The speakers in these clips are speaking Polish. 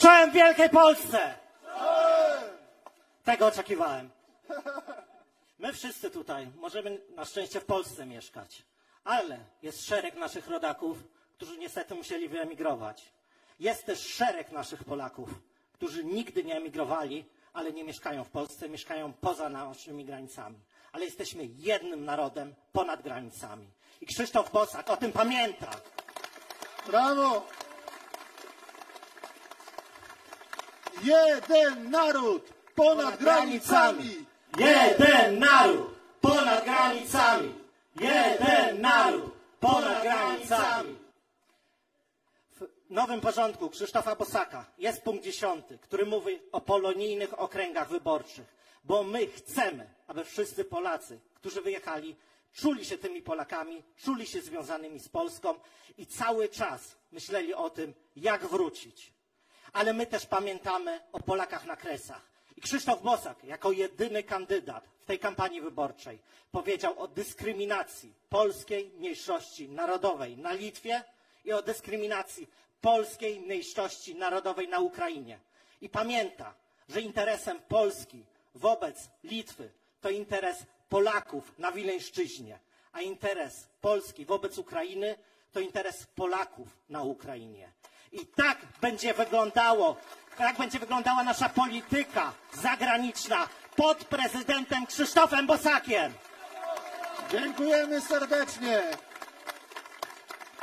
Czołem Wielkiej Polsce! Tego oczekiwałem. My wszyscy tutaj możemy na szczęście w Polsce mieszkać, ale jest szereg naszych rodaków, którzy niestety musieli wyemigrować. Jest też szereg naszych Polaków, którzy nigdy nie emigrowali, ale nie mieszkają w Polsce, mieszkają poza naszymi granicami. Ale jesteśmy jednym narodem ponad granicami. I Krzysztof Bosak o tym pamięta. Brawo! Jeden naród ponad granicami! Jeden naród ponad granicami! Jeden naród ponad granicami! W nowym porządku Krzysztofa Bosaka jest punkt 10, który mówi o polonijnych okręgach wyborczych, bo my chcemy, aby wszyscy Polacy, którzy wyjechali, czuli się tymi Polakami, czuli się związanymi z Polską i cały czas myśleli o tym, jak wrócić. Ale my też pamiętamy o Polakach na Kresach. I Krzysztof Bosak, jako jedyny kandydat w tej kampanii wyborczej, powiedział o dyskryminacji polskiej mniejszości narodowej na Litwie i o dyskryminacji polskiej mniejszości narodowej na Ukrainie. I pamięta, że interesem Polski wobec Litwy to interes Polaków na Wileńszczyźnie, a interes Polski wobec Ukrainy to interes Polaków na Ukrainie. I tak będzie wyglądała nasza polityka zagraniczna pod prezydentem Krzysztofem Bosakiem. Dziękujemy serdecznie!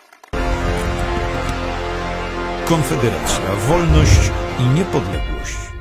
Konfederacja, wolność i niepodległość.